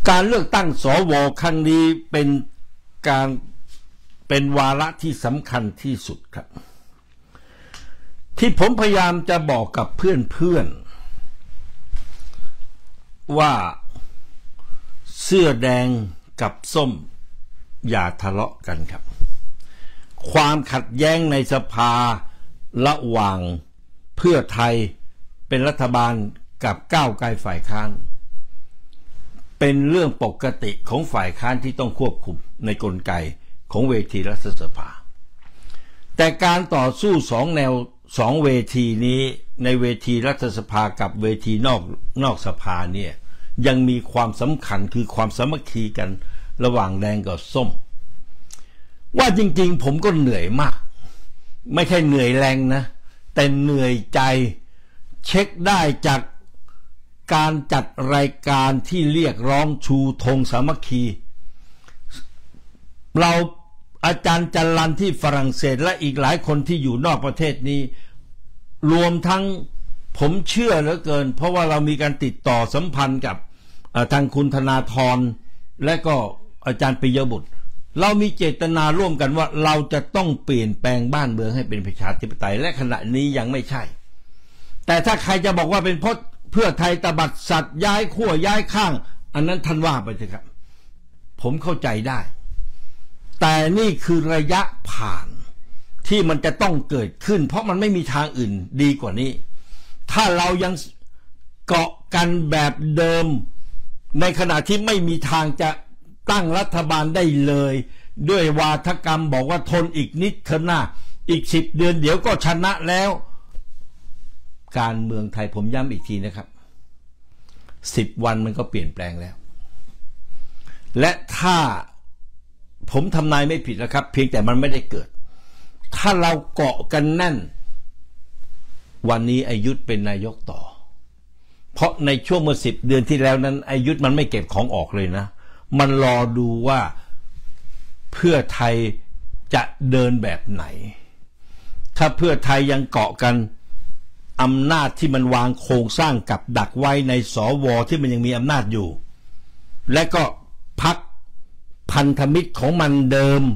การเลือกตั้งสวครั้งนี้เป็นวาระที่สำคัญที่สุดครับที่ผมพยายามจะบอกกับเพื่อนว่าเสื้อแดงกับส้มอย่าทะเลาะกันครับความขัดแย้งในสภาระหว่างเพื่อไทยเป็นรัฐบาลกับก้าวไกลฝ่ายค้านเป็นเรื่องปกติของฝ่ายค้านที่ต้องควบคุมในกลไกของเวทีรัฐสภาแต่การต่อสู้สองเวทีนี้ในเวทีรัฐสภากับเวทีนอกสภาเนี่ยยังมีความสำคัญคือความสามัคคีกันระหว่างแดงกับส้มว่าจริงๆผมก็เหนื่อยมากไม่ใช่เหนื่อยแรงนะแต่เหนื่อยใจเช็คได้จากการจัดรายการที่เรียกร้องชูธงสามัคคีเราอาจารย์จันรันที่ฝรั่งเศสและอีกหลายคนที่อยู่นอกประเทศนี้รวมทั้งผมเชื่อเหลือเกินเพราะว่าเรามีการติดต่อสัมพันธ์กับทางคุณธนาธรและก็อาจารย์ปิยบุตรเรามีเจตนาร่วมกันว่าเราจะต้องเปลี่ยนแปลงบ้านเมืองให้เป็นประชาธิปไตยและขณะนี้ยังไม่ใช่แต่ถ้าใครจะบอกว่าเป็นเพราะเพื่อไทยตบัดสัตว์ย้ายขั้วย้ายข้างอันนั้นท่านว่าไปเถอะครับผมเข้าใจได้แต่นี่คือระยะผ่านที่มันจะต้องเกิดขึ้นเพราะมันไม่มีทางอื่นดีกว่านี้ถ้าเรายังเกาะกันแบบเดิมในขณะที่ไม่มีทางจะตั้งรัฐบาลได้เลยด้วยวาทกรรมบอกว่าทนอีกนิดเถอะนะอีก10 เดือนเดี๋ยวก็ชนะแล้วการเมืองไทยผมย้ำอีกทีนะครับ10 วันมันก็เปลี่ยนแปลงแล้วและถ้าผมทำนายไม่ผิดนะครับเพียงแต่มันไม่ได้เกิดถ้าเราเกาะกันแน่นวันนี้อยุธเป็นนายกต่อเพราะในช่วงเมื่อ10 เดือนที่แล้วนั้นอยุธมันไม่เก็บของออกเลยนะมันรอดูว่าเพื่อไทยจะเดินแบบไหนถ้าเพื่อไทยยังเกาะกันอำนาจที่มันวางโครงสร้างกับดักไว้ในสวที่มันยังมีอำนาจอยู่และก็พรรคพันธมิตรของมันเดิม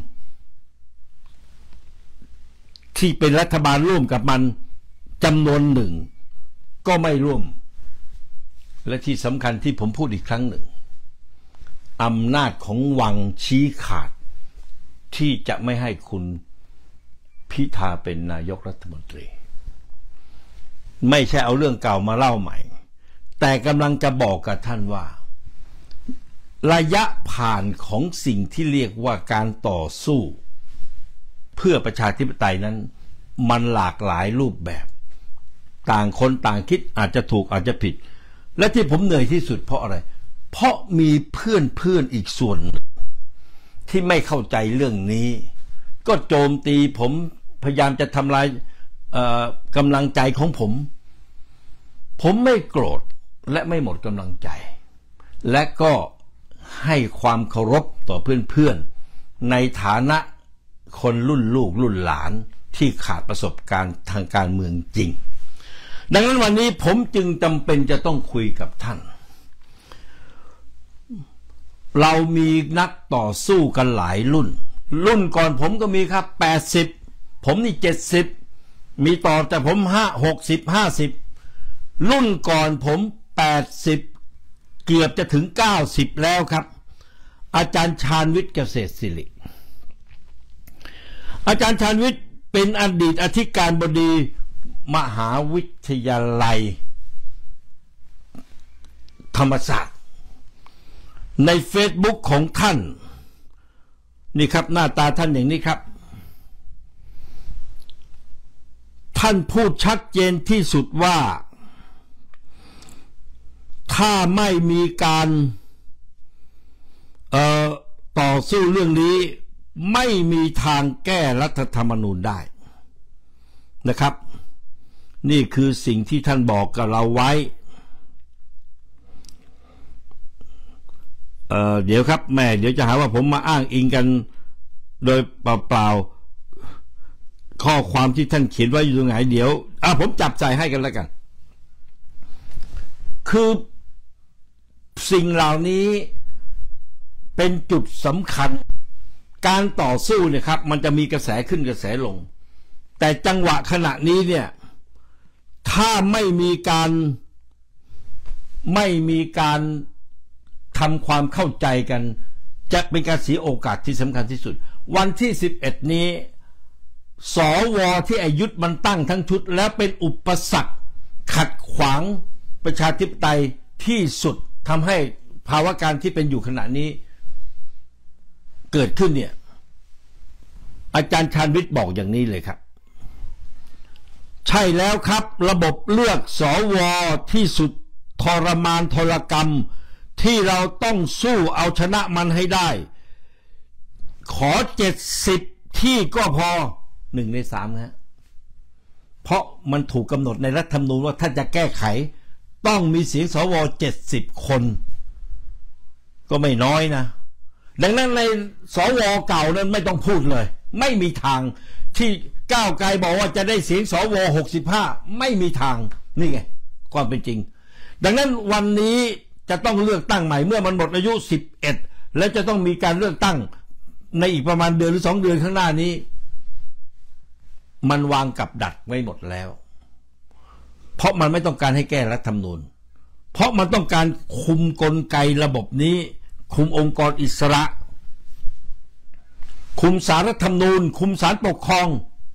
ที่เป็นรัฐบาลร่วมกับมันจำนวนหนึ่งก็ไม่ร่วมและที่สำคัญที่ผมพูดอีกครั้งหนึ่งอำนาจของวังชี้ขาดที่จะไม่ให้คุณพิธาเป็นนายกรัฐมนตรีไม่ใช่เอาเรื่องเก่ามาเล่าใหม่แต่กำลังจะบอกกับท่านว่าระยะผ่านของสิ่งที่เรียกว่าการต่อสู้เพื่อประชาธิปไตยนั้นมันหลากหลายรูปแบบต่างคนต่างคิดอาจจะถูกอาจจะผิดและที่ผมเหนื่อยที่สุดเพราะอะไรเพราะมีเพื่อนอีกส่วนที่ไม่เข้าใจเรื่องนี้ก็โจมตีผมพยายามจะทำลายกำลังใจของผมไม่โกรธและไม่หมดกำลังใจและก็ให้ความเคารพต่อเพื่อนในฐานะคนรุ่นลูกรุ่นหลานที่ขาดประสบการณ์ทางการเมืองจริงดังนั้นวันนี้ผมจึงจำเป็นจะต้องคุยกับท่านเรามีนักต่อสู้กันหลายรุ่นก่อนผมก็มีครับ80ผมนี่70มีต่อแต่ผม60 50รุ่นก่อนผม80เกือบจะถึง90แล้วครับอาจารย์ชาญวิทย์เกษตรศิริอาจารย์ชาญวิทย์เป็นอดีตอธิการบดีมหาวิทยาลัยธรรมศาสตร์ในเฟซบุ๊กของท่านนี่ครับหน้าตาท่านอย่างนี้ครับท่านพูดชัดเจนที่สุดว่าถ้าไม่มีการต่อสู้เรื่องนี้ไม่มีทางแก้รัฐธรรมนูญได้นะครับนี่คือสิ่งที่ท่านบอกกับเราไว้เดี๋ยวครับแม่เดี๋ยวจะหาว่าผมมาอ้างอิงกันโดยเปล่าๆข้อความที่ท่านเขียนไว้อยู่ตรงไหนเดี๋ยวผมจับใจให้กันแล้วกันคือสิ่งเหล่านี้เป็นจุดสำคัญการต่อสู้เนี่ยครับมันจะมีกระแสขึ้นกระแสลงแต่จังหวะขณะนี้เนี่ยถ้าไม่มีการทำความเข้าใจกันจะเป็นการเสียโอกาสที่สำคัญที่สุดวันที่11นี้สวที่อายุมันตั้งทั้งชุดและเป็นอุปสรรคขัดขวางประชาธิปไตยที่สุดทำให้ภาวะการที่เป็นอยู่ขณะนี้เกิดขึ้นเนี่ยอาจารย์ชาญวิทย์บอกอย่างนี้เลยครับใช่แล้วครับระบบเลือกสวที่สุดทรมานทรกรรมที่เราต้องสู้เอาชนะมันให้ได้ขอ70ที่ก็พอ1 ใน 3นะเพราะมันถูกกำหนดในรัฐธรรมนูญว่าถ้าจะแก้ไขต้องมีเสียงสว70 คนก็ไม่น้อยนะดังนั้นในสวเก่านั้นไม่ต้องพูดเลยไม่มีทางที่ก้าวไกลบอกว่าจะได้เสียงสว65ไม่มีทางนี่ไงความเป็นจริงดังนั้นวันนี้จะต้องเลือกตั้งใหม่เมื่อมันหมดอายุ11และจะต้องมีการเลือกตั้งในอีกประมาณเดือนหรือ2 เดือนข้างหน้านี้มันวางกับดักไว้หมดแล้วเพราะมันไม่ต้องการให้แก้รัฐธรรมนูญเพราะมันต้องการคุมกลไกระบบนี้คุมองค์กรอิสระคุมศาลรัฐธรรมนูญคุมศาลปกครอง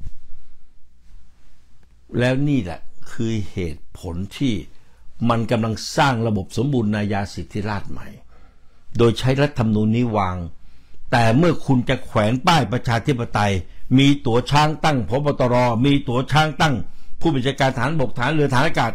แล้วนี่แหละคือเหตุผลที่มันกำลังสร้างระบบสมบูรณาญาสิทธิราชย์ใหม่โดยใช้รัฐธรรมนูญนี้วางแต่เมื่อคุณจะแขวนป้ายประชาธิปไตยมีตั๋วช้างตั้งพบตรมีตั๋วช้างตั้งผู้บัญชาการทหารบกทหารเรือทหารอากาศ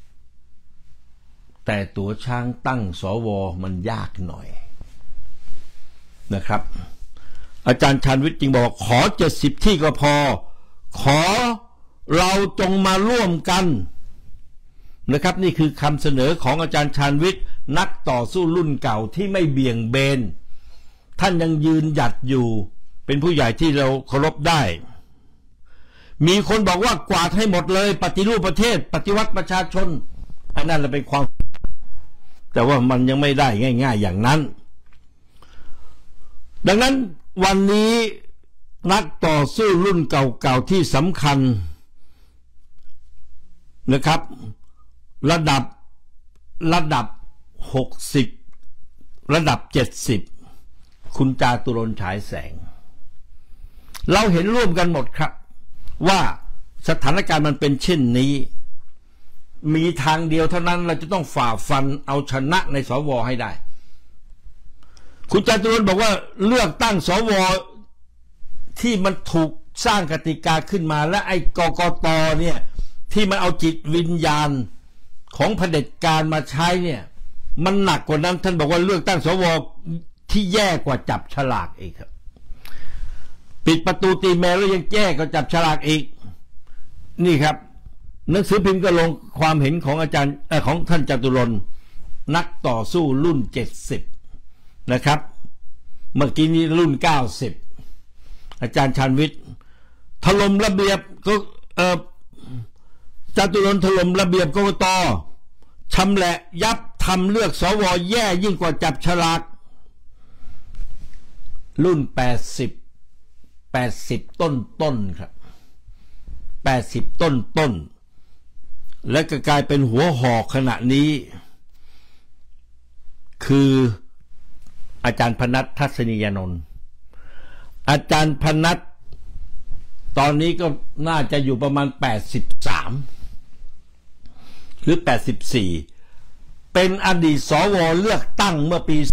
แต่ตั๋วช้างตั้งสวมันยากหน่อยนะครับอาจารย์ชาญวิทย์จึงบอกขอ70ที่ก็พอขอเราจงมาร่วมกันนะครับนี่คือคำเสนอของอาจารย์ชาญวิทย์นักต่อสู้รุ่นเก่าที่ไม่เบี่ยงเบนท่านยังยืนหยัดอยู่เป็นผู้ใหญ่ที่เราเคารพได้มีคนบอกว่ากวาดให้หมดเลยปฏิรูปประเทศปฏิวัติประชาชนอันนั้นเราเป็นความแต่ว่ามันยังไม่ได้ง่ายๆอย่างนั้นดังนั้นวันนี้นักต่อสู้รุ่นเก่าๆที่สำคัญนะครับระดับ60ระดับ70คุณจาตุรนต์ฉายแสงเราเห็นร่วมกันหมดครับว่าสถานการณ์มันเป็นเช่นนี้มีทางเดียวเท่านั้นเราจะต้องฝ่าฟันเอาชนะในสวให้ได้คุณจาตุรนต์บอกว่าเลือกตั้งสวที่มันถูกสร้างกติกาขึ้นมาและไอ้กกตเนี่ยที่มันเอาจิตวิญญาณของเผด็จการมาใช้เนี่ยมันหนักกว่านั้นท่านบอกว่าเลือกตั้งสวที่แย่กว่าจับฉลากอีกครับปิดประตูตีแมวแล้วยังแย่กว่าจับฉลากอีกนี่ครับหนังสือพิมพ์ก็ลงความเห็นของอาจารย์ของท่านจตุรนต์นักต่อสู้รุ่น70นะครับเมื่อกี้นี้รุ่น90อาจารย์ชาญวิทย์ถล่มระเบียบก็จตุรนต์ถล่มระเบียบกกต.ชำแหละยับทำเลือกสวแย่ยิ่งกว่าจับฉลากรุ่น80ต้นครับ80ต้นและก็กลายเป็นหัวหอกขณะนี้คืออาจารย์พนัสทัศนียานนท์อาจารย์พนัสตอนนี้ก็น่าจะอยู่ประมาณ83หรือ84เป็นอดีตสวเลือกตั้งเมื่อปี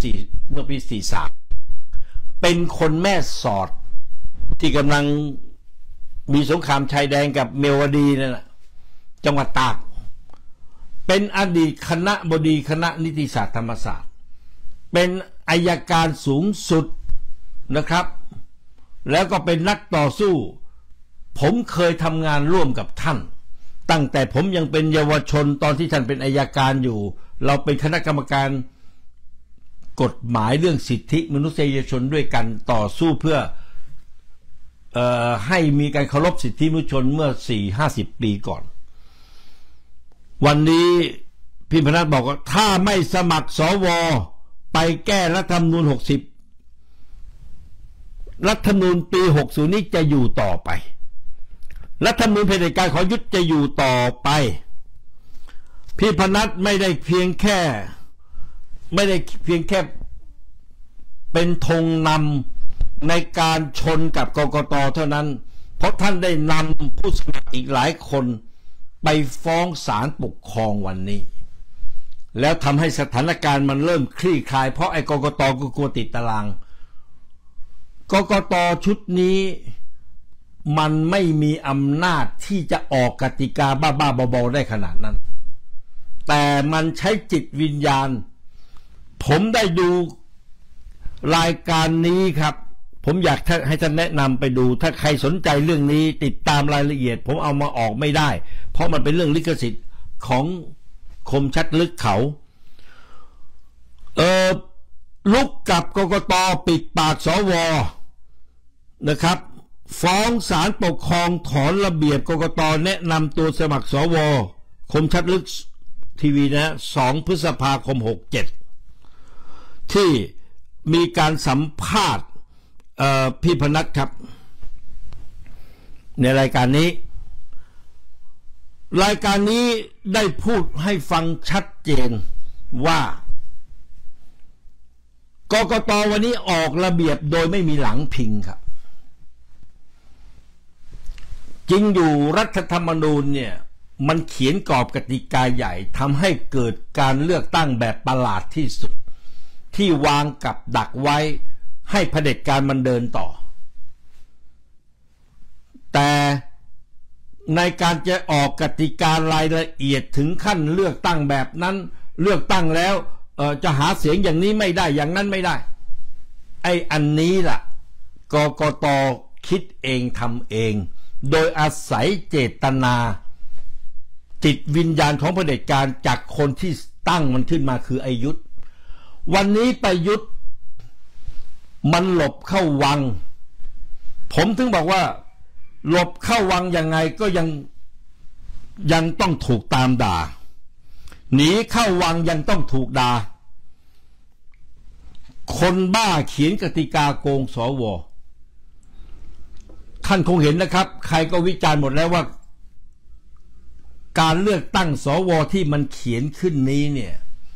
43เป็นคนแม่สอดที่กำลังมีสงครามชายแดนกับเมียวดีนั่นแหละจังหวัดตากเป็นอดีตคณะบดีคณะนิติศาสตร์ธรรมศาสตร์เป็นอัยการสูงสุดนะครับแล้วก็เป็นนักต่อสู้ผมเคยทำงานร่วมกับท่านตั้งแต่ผมยังเป็นเยาวชนตอนที่ท่านเป็นอัยการอยู่เราเป็นคณะกรรมการกฎหมายเรื่องสิทธิมนุษยชนด้วยกันต่อสู้เพื่อให้มีการเคารพสิทธิมนุษยชนเมื่อ 40-50 ปีก่อนวันนี้พี่พนัสบอกว่าถ้าไม่สมัครสวไปแก้รัฐธรรมนูญรัฐธรรมนูญปี 60 นี้จะอยู่ต่อไปรัฐธรรมนูญเผด็จการของยุทธจะอยู่ต่อไปพี่พนัสไม่ได้เพียงแค่เป็นธงนำในการชนกับกกต.เท่านั้นเพราะท่านได้นำผู้สมัครอีกหลายคนไปฟ้องศาลปกครองวันนี้แล้วทำให้สถานการณ์มันเริ่มคลี่คลายเพราะไอ้กกต.ก็กลัวติดตารางกกต.ชุดนี้มันไม่มีอำนาจที่จะออกกติกาบ้าๆบอๆได้ขนาดนั้นแต่มันใช้จิตวิญญาณผมได้ดูรายการนี้ครับผมอยากให้ท่านแนะนำไปดูถ้าใครสนใจเรื่องนี้ติดตามรายละเอียดผมเอามาออกไม่ได้เพราะมันเป็นเรื่องลิขสิทธิ์ของคมชัดลึกเขาลุกกับกกต.ปิดปากสว.นะครับฟ้องศาลปกครองถอนระเบียบกกต.แนะนำตัวสมัครสว.คมชัดลึกทีวีนะ2 พฤษภาคม 67ที่มีการสัมภาษณ์พี่พนัสครับในรายการนี้ได้พูดให้ฟังชัดเจนว่ากกต.วันนี้ออกระเบียบโดยไม่มีหลังพิงครับจริงอยู่รัฐธรรมนูญเนี่ยมันเขียนกรอบกติกาใหญ่ทำให้เกิดการเลือกตั้งแบบประหลาดที่สุดที่วางกับดักไว้ให้เผด็จการมันเดินต่อแต่ในการจะออกกติการายละเอียดถึงขั้นเลือกตั้งแบบนั้นเลือกตั้งแล้วจะหาเสียงอย่างนี้ไม่ได้อย่างนั้นไม่ได้ไอ้อันนี้ล่ะกกต.คิดเองทำเองโดยอาศัยเจตนาจิตวิญญาณของเผด็จการจากคนที่ตั้งมันขึ้นมาคือไอ้ยุทธวันนี้ประยุทธ์มันหลบเข้าวังผมถึงบอกว่าหลบเข้าวังยังไงก็ยังต้องถูกตามด่าหนีเข้าวังยังต้องถูกด่าคนบ้าเขียนกติกาโกงสว.ท่านคงเห็นนะครับใครก็วิจารณ์หมดแล้วว่าการเลือกตั้งสว.ที่มันเขียนขึ้นนี้เนี่ย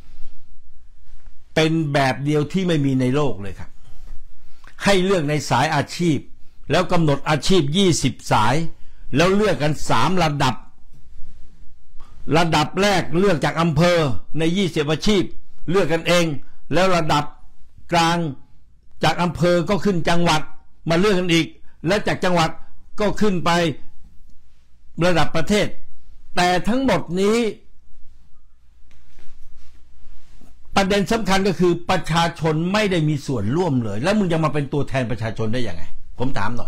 เป็นแบบเดียวที่ไม่มีในโลกเลยครับให้เลือกในสายอาชีพแล้วกำหนดอาชีพ20 สายแล้วเลือกกัน3 ระดับแรกเลือกจากอำเภอใน20 อาชีพเลือกกันเองแล้วระดับกลางจากอำเภอก็ขึ้นจังหวัดมาเลือกกันอีกและจากจังหวัดก็ขึ้นไประดับประเทศแต่ทั้งหมดนี้ประเด็นสำคัญก็คือประชาชนไม่ได้มีส่วนร่วมเลยแล้วมึงจะมาเป็นตัวแทนประชาชนได้ยังไงผมถามหน่อย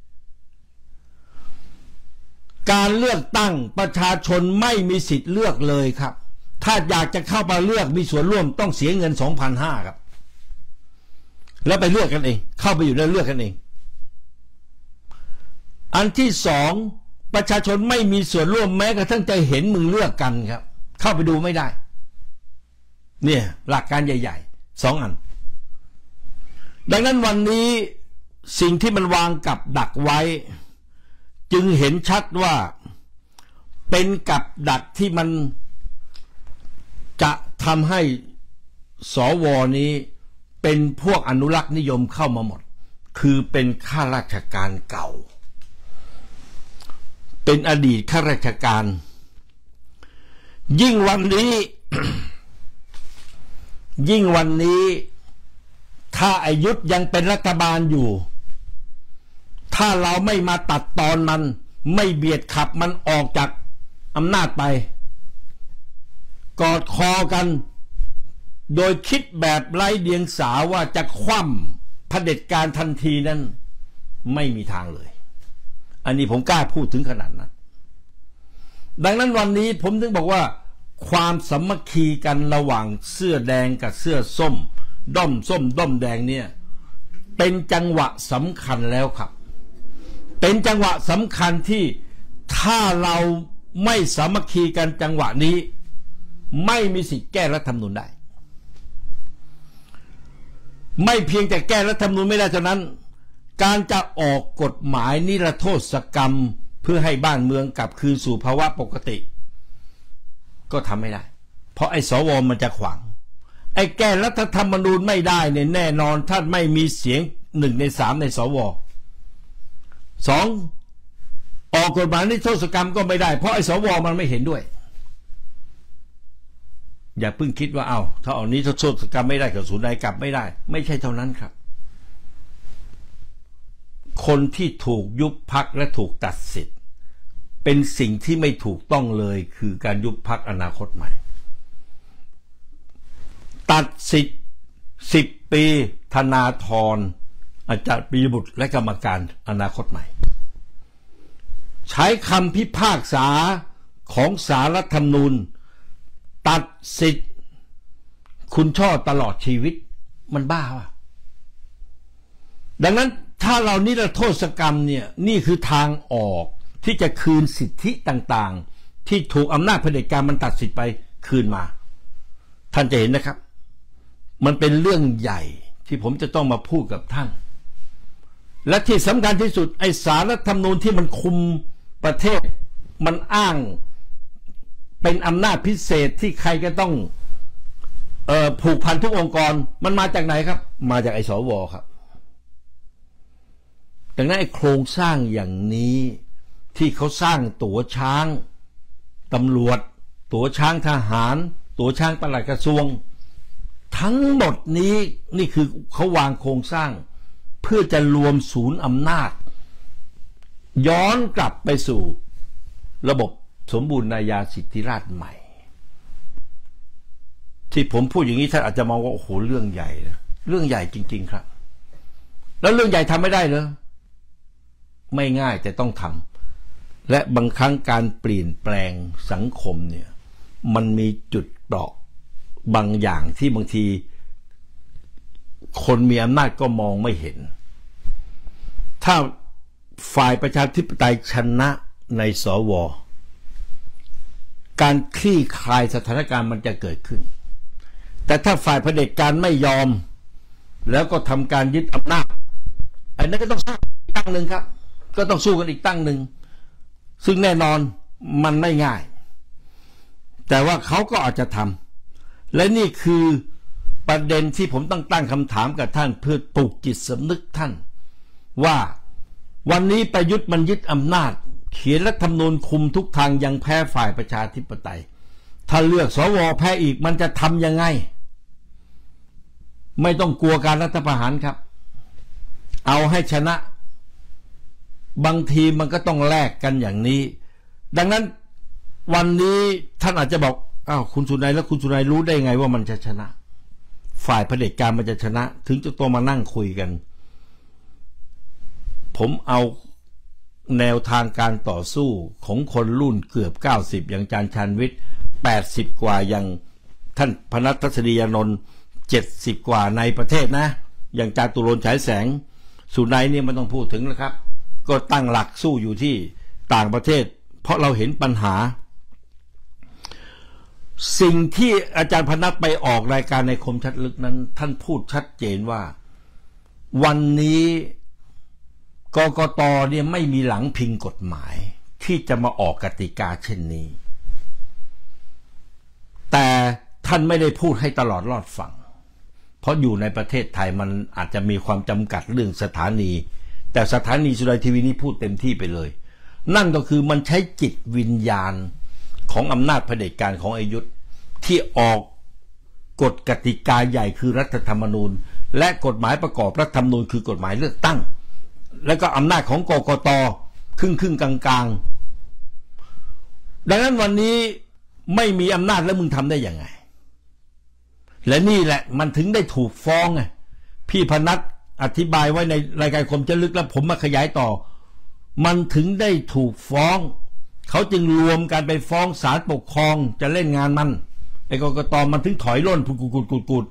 การเลือกตั้งประชาชนไม่มีสิทธิ์เลือกเลยครับถ้าอยากจะเข้ามาเลือกมีส่วนร่วมต้องเสียเงิน 2,500 ครับแล้วไปเลือกกันเองเข้าไปอยู่แล้วเลือกกันเองอันที่สองประชาชนไม่มีส่วนร่วมแม้กระทั่งจะเห็นมึงเลือกกันครับเข้าไปดูไม่ได้เนี่ยหลักการใหญ่ๆ2 อันดังนั้นวันนี้สิ่งที่มันวางกับดักไว้จึงเห็นชัดว่าเป็นกับดักที่มันจะทำให้สว.นี้เป็นพวกอนุรักษ์นิยมเข้ามาหมดคือเป็นข้าราชการเก่าเป็นอดีตข้าราชการยิ่งวันนี้ ถ้าอายุธยังเป็นรัฐบาลอยู่ถ้าเราไม่มาตัดตอนมันไม่เบียดขับมันออกจากอำนาจไปกอดคอกันโดยคิดแบบไร้เดียงสาว่าจะคว่ำเผด็จการทันทีนั้นไม่มีทางเลยอันนี้ผมกล้าพูดถึงขนาดนั้นดังนั้นวันนี้ผมถึงบอกว่าความสามัคคีกันระหว่างเสื้อแดงกับเสื้อส้มด้อมส้มด้อมแดงเนี่ยเป็นจังหวะสำคัญแล้วครับเป็นจังหวะสำคัญที่ถ้าเราไม่สามัคคีกันจังหวะนี้ไม่มีสิทธิ์แก้รัฐธรรมนูญได้ไม่เพียงแต่แก้รัฐธรรมนูญไม่ได้เท่านั้นการจะออกกฎหมายนิรโทษกรรมเพื่อให้บ้านเมืองกลับคืนสู่ภาวะปกติก็ทำไม่ได้เพราะไอ้สวมันจะขวางไอ้แก้รัฐธรรมนูญไม่ได้เนี่ยแน่นอนถ้าไม่มีเสียง1 ใน 3ในสว2ออกกฎหมายนิรโทษกรรมก็ไม่ได้เพราะไอ้สวมันไม่เห็นด้วยอย่าเพิ่งคิดว่าถ้าเอานิรโทษกรรมไม่ได้กับศูนย์ใดกลับไม่ได้ไม่ใช่เท่านั้นครับคนที่ถูกยุบพรรคและถูกตัดสิทธิ์เป็นสิ่งที่ไม่ถูกต้องเลยคือการยุบพรรคอนาคตใหม่ตัดสิทธิ์10 ปีธนาธรอาจารย์ปียบุตรและกรรมการอนาคตใหม่ใช้คำพิพากษาของศาลรัฐธรรมนูญตัดสิทธิ์คุณช่อตลอดชีวิตมันบ้าวะดังนั้นถ้าเรานิรโทษกรรมเนี่ยนี่คือทางออกที่จะคืนสิทธิต่างๆที่ถูกอำนาจเผด็จการมันตัดสิทธิ์ไปคืนมาท่านจะเห็นนะครับมันเป็นเรื่องใหญ่ที่ผมจะต้องมาพูดกับท่านและที่สำคัญที่สุดไอ้ศาลรัฐธรรมนูญที่มันคุมประเทศมันอ้างเป็นอำนาจพิเศษที่ใครก็ต้องผูกพันทุกองค์กรมันมาจากไหนครับมาจากไอ้สวครับดังนั้นไอ้โครงสร้างอย่างนี้ที่เขาสร้างตั๋วช้างตำรวจตั๋วช้างทหารตั๋วช้างปลัดกระทรวงทั้งหมดนี้นี่คือเขาวางโครงสร้างเพื่อจะรวมศูนย์อำนาจย้อนกลับไปสู่ระบบสมบูรณาญาสิทธิราชย์ใหม่ที่ผมพูดอย่างนี้ท่านอาจจะมองว่าโอ้โหเรื่องใหญ่นะเรื่องใหญ่จริงๆครับแล้วเรื่องใหญ่ทำไม่ได้เหรอไม่ง่ายแต่ต้องทำและบางครั้งการเปลี่ยนแปลงสังคมเนี่ยมันมีจุดเปราะบางอย่างที่บางทีคนมีอำนาจก็มองไม่เห็นถ้าฝ่ายประชาธิปไตยชนะในสวการคลี่คลายสถานการณ์มันจะเกิดขึ้นแต่ถ้าฝ่ายเผด็จการไม่ยอมแล้วก็ทำการยึดอำนาจอันนั้นก็ต้องสู้อีกตั้งหนึ่งครับก็ต้องสู้กันอีกตั้งหนึ่งซึ่งแน่นอนมันไม่ง่ายแต่ว่าเขาก็อาจจะทำและนี่คือประเด็นที่ผมต้องตั้งคำถามกับท่านเพื่อปลุกจิตสำนึกท่านว่าวันนี้ประยุทธ์มันยึดอำนาจเขียนรัฐธรรมนูญคุมทุกทางยังแพ้ฝ่ายประชาธิปไตยถ้าเลือกสวแพ้อีกมันจะทำยังไงไม่ต้องกลัวการรัฐประหารครับเอาให้ชนะบางทีมันก็ต้องแลกกันอย่างนี้ดังนั้นวันนี้ท่านอาจจะบอกคุณสุนัยแล้วคุณสุนัยรู้ได้ไงว่ามันจะชนะฝ่ายเผด็จการมันจะชนะถึงจะต้องมานั่งคุยกันผมเอาแนวทางการต่อสู้ของคนรุ่นเกือบ90อย่างอาจารย์ชาญวิทย์80กว่าอย่างท่านพนัสทัศนียานนท์70กว่าในประเทศนะอย่างจาตุรนต์ฉายแสงสุนัยนี่ไม่ต้องพูดถึงแล้วครับก็ตั้งหลักสู้อยู่ที่ต่างประเทศเพราะเราเห็นปัญหาสิ่งที่อาจารย์พนัสไปออกรายการในคมชัดลึกนั้นท่านพูดชัดเจนว่าวันนี้กกต.เนี่ยไม่มีหลังพิงกฎหมายที่จะมาออกกติกาเช่นนี้แต่ท่านไม่ได้พูดให้ตลอดรอดฟังเพราะอยู่ในประเทศไทยมันอาจจะมีความจำกัดเรื่องสถานีแต่สถานีสุรัยทีวีนี้พูดเต็มที่ไปเลยนั่นก็คือมันใช้จิตวิญญาณของอำนาจเผด็จการของอยุธที่ออกกฎกติกาใหญ่คือรัฐธรรมนูญและกฎหมายประกอบรัฐธรรมนูญคือกฎหมายเลือกตั้งแล้วก็อำนาจของกกต.ครึ่งกลางดังนั้นวันนี้ไม่มีอำนาจแล้วมึงทำได้ยังไงและนี่แหละมันถึงได้ถูกฟ้องไงพี่พนัสอธิบายไว้ในรายการคมชัดลึกแล้วผมมาขยายต่อมันถึงได้ถูกฟ้องเขาจึงรวมกันไปฟ้องศาลปกครองจะเล่นงานมันไอ้กกต.มันถึงถอยร่นกุด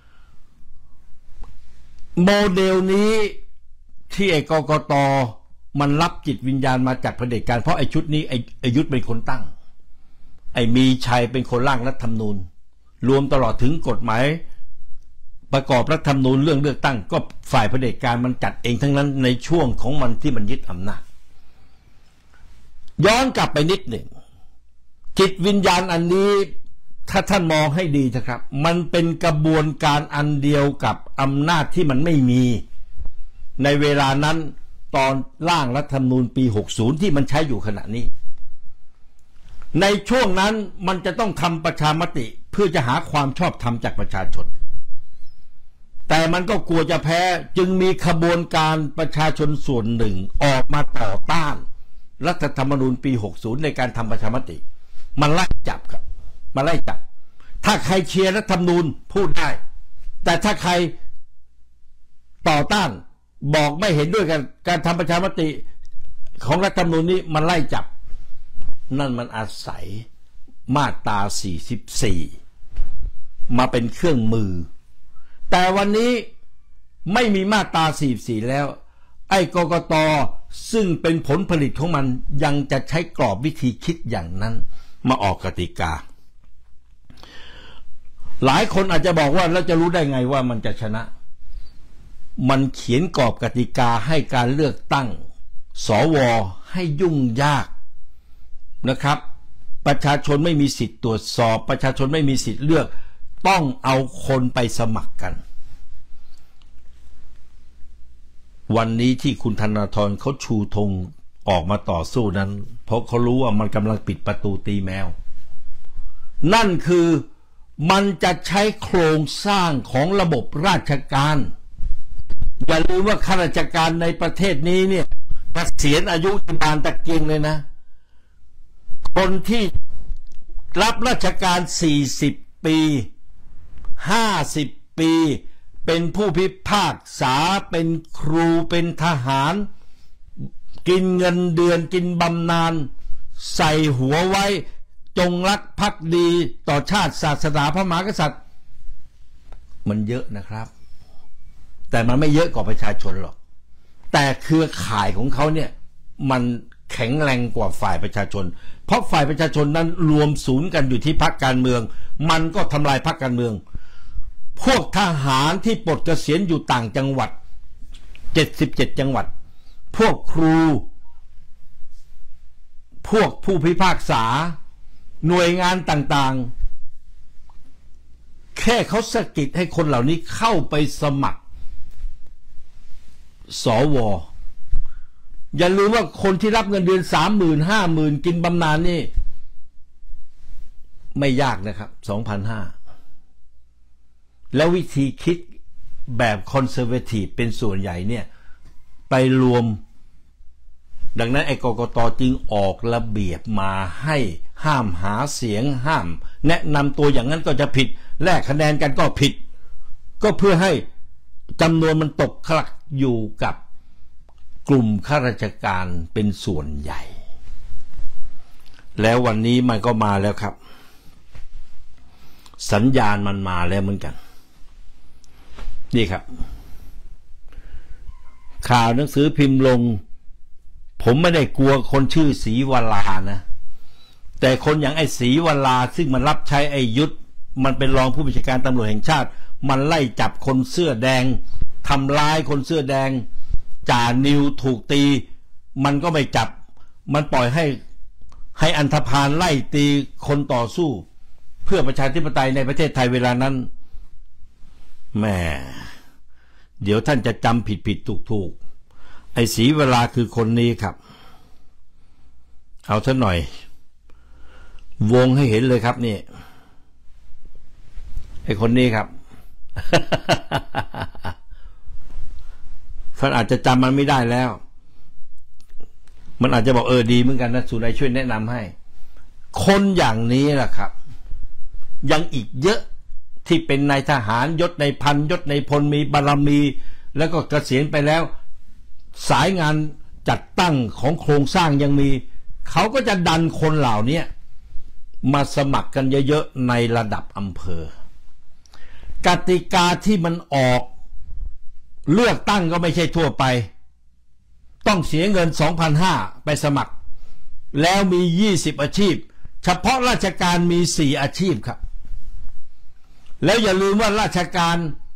โมเดลนี้ที่ไอ้กกต.มันรับจิตวิญญาณมาจากเผด็จการเพราะไอ้ชุดนี้ไอ้ยุทธเป็นคนตั้งไอ้มีชัยเป็นคนร่างรัฐธรรมนูญรวมตลอดถึงกฎหมายประกอบรัฐธรรมนูญเรื่องเลือกตั้งก็ฝ่ายเผด็จการมันจัดเองทั้งนั้นในช่วงของมันที่มันยึดอำนาจย้อนกลับไปนิดหนึ่งจิตวิญญาณอันนี้ถ้าท่านมองให้ดีนะครับมันเป็นกระบวนการอันเดียวกับอำนาจที่มันไม่มีในเวลานั้นตอนร่างรัฐธรรมนูญปี60ที่มันใช้อยู่ขณะนี้ในช่วงนั้นมันจะต้องทำประชามติเพื่อจะหาความชอบธรรมจากประชาชนแต่มันก็กลัวจะแพ้จึงมีขบวนการประชาชนส่วนหนึ่งออกมาต่อต้านรัฐธรรมนูญปี60ในการทำประชามติมันไล่จับครับมันไล่จับถ้าใครเชียร์รัฐธรรมนูญพูดได้แต่ถ้าใครต่อต้านบอกไม่เห็นด้วยกันการทำประชามติของรัฐธรรมนูญนี้มันไล่จับนั่นมันอาศัยมาตรา44มาเป็นเครื่องมือแต่วันนี้ไม่มีมาตรา44แล้วไอ้กกต.ซึ่งเป็นผลผลิตของมันยังจะใช้กรอบวิธีคิดอย่างนั้นมาออกกติกาหลายคนอาจจะบอกว่าแล้วจะรู้ได้ไงว่ามันจะชนะมันเขียนกรอบกติกาให้การเลือกตั้งสวให้ยุ่งยากนะครับประชาชนไม่มีสิทธิ์ตรวจสอบประชาชนไม่มีสิทธิ์เลือกต้องเอาคนไปสมัครกันวันนี้ที่คุณธนาธรเขาชูธงออกมาต่อสู้นั้นเพราะเขารู้ว่ามันกำลังปิดประตูตีแมวนั่นคือมันจะใช้โครงสร้างของระบบราชการอย่าลืมว่าข้าราชการในประเทศนี้เนี่ยเกษียณอายุบานตะเกียงเลยนะคนที่รับราชการ40 ปี50 ปีเป็นผู้พิพากษาเป็นครูเป็นทหารกินเงินเดือนกินบำนาญใส่หัวไว้จงรักภักดีต่อชาติศาสนาพระมหากษัตริย์มันเยอะนะครับแต่มันไม่เยอะกว่าประชาชนหรอกแต่เครือข่ายของเขาเนี่ยมันแข็งแรงกว่าฝ่ายประชาชนเพราะฝ่ายประชาชนนั้นรวมศูนย์กันอยู่ที่พรรคการเมืองมันก็ทำลายพรรคการเมืองพวกทหารที่ปลดเกษียณอยู่ต่างจังหวัด77 จังหวัดพวกครูพวกผู้พิพากษาหน่วยงานต่างๆแค่เขาสะกิดให้คนเหล่านี้เข้าไปสมัครสวอย่าลืมว่าคนที่รับเงินเดือน 30,000 50,000 กินบำนาญนี่ไม่ยากนะครับ 2,500 แล้ววิธีคิดแบบคอนเซอร์เวทีฟเป็นส่วนใหญ่เนี่ยไปรวมดังนั้นไอ้กกต.จึงออกระเบียบมาให้ห้ามหาเสียงห้ามแนะนำตัวอย่างนั้นก็จะผิดแลกคะแนนกันก็ผิดก็เพื่อให้จำนวนมันตกคลักอยู่กับกลุ่มข้าราชการเป็นส่วนใหญ่แล้ววันนี้มันก็มาแล้วครับสัญญาณมันมาแล้วเหมือนกันนี่ครับข่าวหนังสือพิมพ์ลงผมไม่ได้กลัวคนชื่อศรีวรานะแต่คนอย่างไอ้ศรีวราซึ่งมันรับใช้ไอ้ยุทธมันเป็นรองผู้บัญชาการตำรวจแห่งชาติมันไล่จับคนเสื้อแดงทำร้ายคนเสื้อแดงจ่านิวถูกตีมันก็ไม่จับมันปล่อยให้อันธพาลไล่ตีคนต่อสู้เพื่อประชาธิปไตยในประเทศไทยเวลานั้นแม่เดี๋ยวท่านจะจำผิดถูกไอ้ศรีวราคือคนนี้ครับเอาท่านหน่อยวงให้เห็นเลยครับนี่ไอ้คนนี้ครับ ท่านอาจจะจำมันไม่ได้แล้วมันอาจจะบอกดีเหมือนกันนะสุนัยช่วยแนะนำให้คนอย่างนี้แหละครับยังอีกเยอะที่เป็นนายทหารยศในพันยศในพลมีบารมีแล้วก็เกษียณไปแล้วสายงานจัดตั้งของโครงสร้างยังมีเขาก็จะดันคนเหล่านี้มาสมัครกันเยอะๆในระดับอำเภอกติกาที่มันออกเลือกตั้งก็ไม่ใช่ทั่วไปต้องเสียเงิน 2,500 ไปสมัครแล้วมี20อาชีพเฉพาะราชการมี4อาชีพครับแล้วอย่าลืมว่าราชการ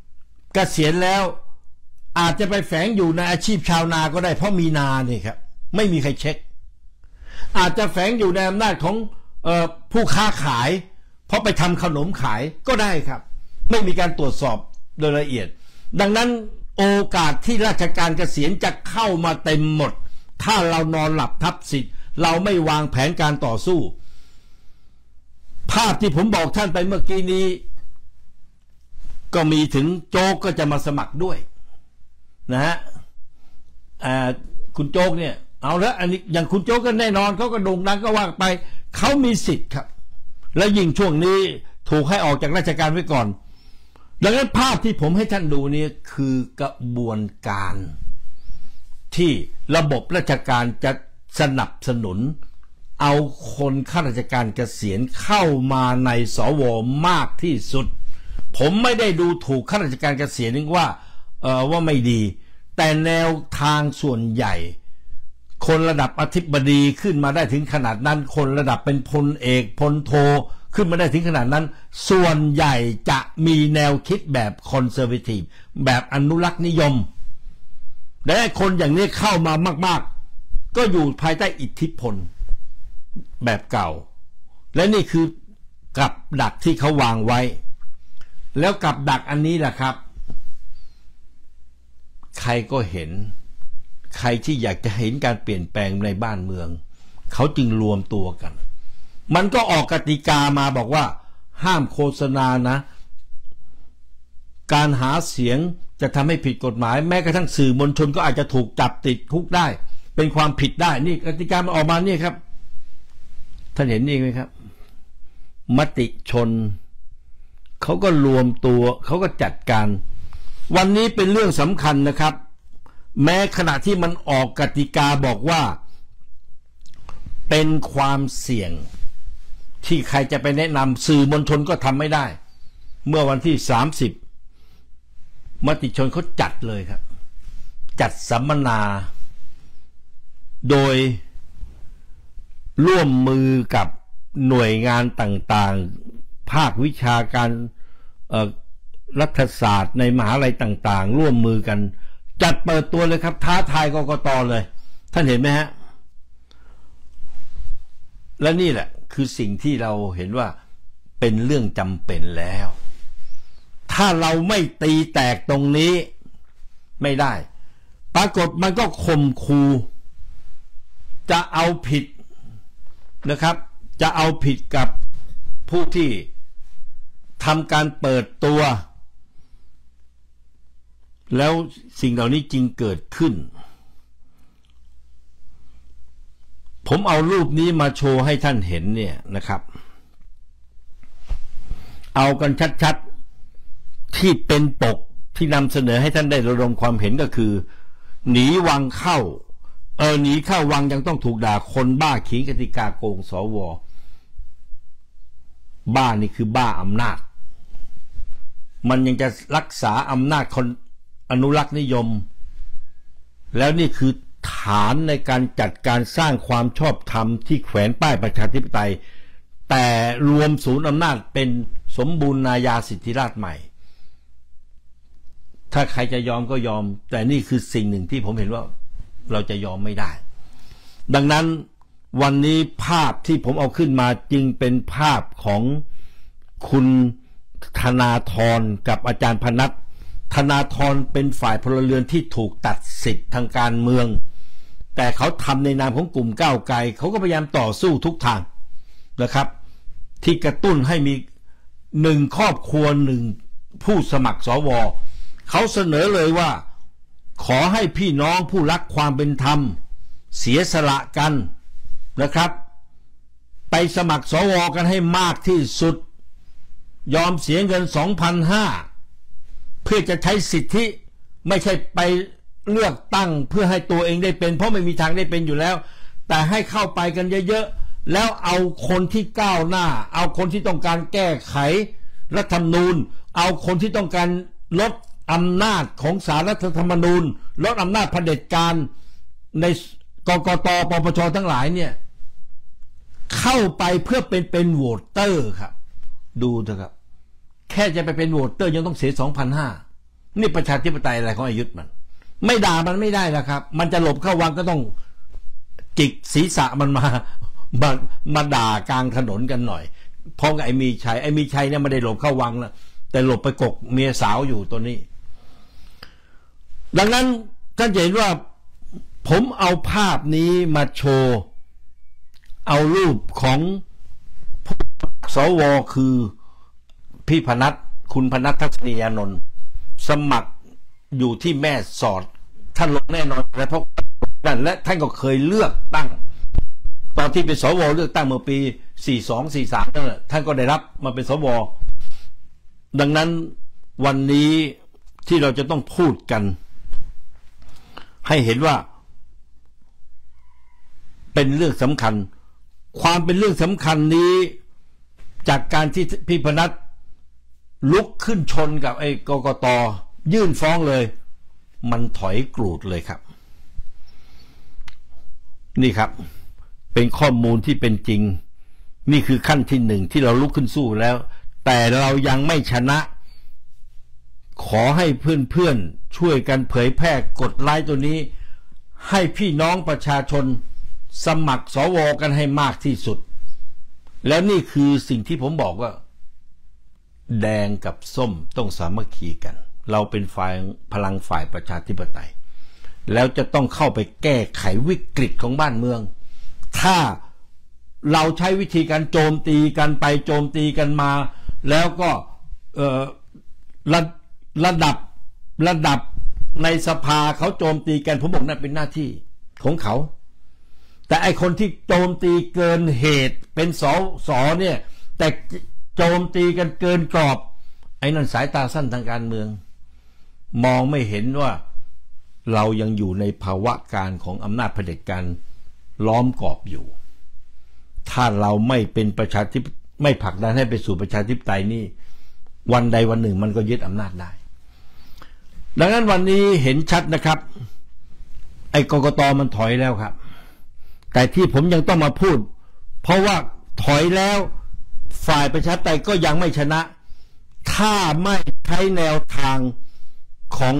เกษียณแล้วอาจจะไปแฝงอยู่ในอาชีพชาวนาก็ได้เพราะมีนาเนี่ยครับไม่มีใครเช็คอาจจะแฝงอยู่ในอำนาจของผู้ค้าขายเพราะไปทำขนมขายก็ได้ครับไม่มีการตรวจสอบโดยละเอียดดังนั้นโอกาสที่ราชการเกษียณจะเข้ามาเต็มหมดถ้าเรานอนหลับทับสิทธิ์เราไม่วางแผนการต่อสู้ภาพที่ผมบอกท่านไปเมื่อกี้นี้ก็มีถึงโจ๊กก็จะมาสมัครด้วยนะฮะคุณโจ๊กเนี่ยเอาละอันนี้อย่างคุณโจ๊กก็แน่นอนเขาก็โด่งดังก็ว่าไปเขามีสิทธิ์ครับแล้วยิ่งช่วงนี้ถูกให้ออกจากราชการไว้ก่อนดังนั้นภาพที่ผมให้ท่านดูนี่คือกระบวนการที่ระบบราชการจะสนับสนุนเอาคนข้าราชการเกษียณเข้ามาในสวมากที่สุดผมไม่ได้ดูถูกข้าราชการเกษียณว่าไม่ดีแต่แนวทางส่วนใหญ่คนระดับอธิบดีขึ้นมาได้ถึงขนาดนั้นคนระดับเป็นพลเอกพลโทขึ้นมาได้ถึงขนาดนั้นส่วนใหญ่จะมีแนวคิดแบบคอนเซอร์เวทีฟแบบอนุรักษ์นิยมและคนอย่างนี้เข้ามามากๆก็อยู่ภายใต้อิทธิพลแบบเก่าและนี่คือกับดักที่เขาวางไว้แล้วกับดักอันนี้แหละครับใครก็เห็นใครที่อยากจะเห็นการเปลี่ยนแปลงในบ้านเมืองเขาจึงรวมตัวกันมันก็ออกกติกามาบอกว่าห้ามโฆษณานะการหาเสียงจะทำให้ผิดกฎหมายแม้กระทั่งสื่อมวลชนก็อาจจะถูกจับติดคุกได้เป็นความผิดได้นี่กติกามันออกมานี่ครับท่านเห็นนี่ไหมครับมติชนเขาก็รวมตัวเขาก็จัดการวันนี้เป็นเรื่องสำคัญนะครับแม้ขณะที่มันออกกติกาบอกว่าเป็นความเสี่ยงที่ใครจะไปแนะนำสื่อมวลชนก็ทำไม่ได้เมื่อวันที่30มติชนเขาจัดเลยครับจัดสัมมนาโดยร่วมมือกับหน่วยงานต่างๆภาควิชาการรัฐศาสตร์ในมหาลัยต่างๆร่วมมือกันจัดเปิดตัวเลยครับท้าทายกกต.เลยท่านเห็นไหมฮะและนี่แหละคือสิ่งที่เราเห็นว่าเป็นเรื่องจำเป็นแล้วถ้าเราไม่ตีแตกตรงนี้ไม่ได้ปรากฏมันก็ข่มขู่จะเอาผิดนะครับจะเอาผิดกับผู้ที่ทำการเปิดตัวแล้วสิ่งเหล่านี้จริงเกิดขึ้นผมเอารูปนี้มาโชว์ให้ท่านเห็นเนี่ยนะครับเอากันชัดๆที่เป็นปกที่นำเสนอให้ท่านได้ระดมความเห็นก็คือหนีวังเข้าหนีเข้าวังยังต้องถูกด่าคนบ้าขิงกติกาโกงสวบ้านี่คือบ้าอำนาจมันยังจะรักษาอำนาจคนอนุรักษ์นิยมแล้วนี่คือฐานในการจัดการสร้างความชอบธรรมที่แขวนป้ายประชาธิปไตยแต่รวมศูนย์อำนาจเป็นสมบูรณาญาสิทธิราชย์ใหม่ถ้าใครจะยอมก็ยอมแต่นี่คือสิ่งหนึ่งที่ผมเห็นว่าเราจะยอมไม่ได้ดังนั้นวันนี้ภาพที่ผมเอาขึ้นมาจึงเป็นภาพของคุณธนาธรกับอาจารย์พนัสธนาธรเป็นฝ่ายพลเรือนที่ถูกตัดสิทธิ์ทางการเมืองแต่เขาทำในนามของกลุ่มก้าวไกลเขาก็พยายามต่อสู้ทุกทางนะครับที่กระตุ้นให้มี1ครอบครัว1ผู้สมัครสวเขาเสนอเลยว่าขอให้พี่น้องผู้รักความเป็นธรรมเสียสละกันนะครับไปสมัครสวกันให้มากที่สุดยอมเสียเงิน 2,500 เพื่อจะใช้สิทธิไม่ใช่ไปเลือกตั้งเพื่อให้ตัวเองได้เป็นเพราะไม่มีทางได้เป็นอยู่แล้วแต่ให้เข้าไปกันเยอะๆแล้วเอาคนที่ก้าวหน้าเอาคนที่ต้องการแก้ไขรัฐธรรมนูญเอาคนที่ต้องการลดอำนาจของศาลรัฐธรรมนูญลดอำนาจเผด็จการในกกต.ปปช.ทั้งหลายเนี่ยเข้าไปเพื่อเป็นโหวตเตอร์ครับดูเถอะครับแค่จะไปเป็นโหวตเตอร์ยังต้องเสีย 2,500 นี่ประชาธิปไตยอะไรของอยุธมันไม่ด่ามันไม่ได้แล้วครับมันจะหลบเข้าวังก็ต้องจิกศีรษะมันมาด่ากลางถนนกันหน่อยเพราะไอ้มีชัยเนี่ยไม่ได้หลบเข้าวังนะแต่หลบไปกกเมียสาวอยู่ตัวนี้ดังนั้นท่านจะเห็นว่าผมเอาภาพนี้มาโชว์เอารูปของสวคือพี่พนัสคุณพนัสทัศนียานนท์สมัครอยู่ที่แม่สอดท่านลงแน่นอนและเพราะนั่นและท่านก็เคยเลือกตั้งตอนที่เป็นสวเลือกตั้งเมื่อปี42-43นั่นแหละท่านก็ได้รับมาเป็นสวดังนั้นวันนี้ที่เราจะต้องพูดกันให้เห็นว่าเป็นเรื่องสำคัญความเป็นเรื่องสำคัญนี้จากการที่พี่พนัสลุกขึ้นชนกับไอ้กกต.ยื่นฟ้องเลยมันถอยกรูดเลยครับนี่ครับเป็นข้อมูลที่เป็นจริงนี่คือขั้นที่หนึ่งที่เราลุกขึ้นสู้แล้วแต่เรายังไม่ชนะขอให้เพื่อนๆช่วยกันเผยแพร่กดไลค์ตัวนี้ให้พี่น้องประชาชนสมัครสวกันให้มากที่สุดแล้วนี่คือสิ่งที่ผมบอกว่าแดงกับส้มต้องสามัคคีกันเราเป็นฝ่ายพลังฝ่ายประชาธิปไตยแล้วจะต้องเข้าไปแก้ไขวิกฤตของบ้านเมืองถ้าเราใช้วิธีการโจมตีกันไปโจมตีกันมาแล้วก็ระดับในสภาเขาโจมตีกันผมบอกนั่นเป็นหน้าที่ของเขาแต่ไอคนที่โจมตีเกินเหตุเป็นสเนี่ยแต่โจมตีกันเกินกรอบไอ้นั่นสายตาสั้นทางการเมืองมองไม่เห็นว่าเรายังอยู่ในภาวะการของอำนาจเผด็จการล้อมกรอบอยู่ถ้าเราไม่เป็นประชาธิปไตยไม่ผลักดันให้ไปสู่ประชาธิปไตยนี่วันใดวันหนึ่งมันก็ยึดอำนาจได้ดังนั้นวันนี้เห็นชัดนะครับไอ้กกต.มันถอยแล้วครับแต่ที่ผมยังต้องมาพูดเพราะว่าถอยแล้วฝ่ายประชาธิปไตยก็ยังไม่ชนะถ้าไม่ใช้แนวทางของ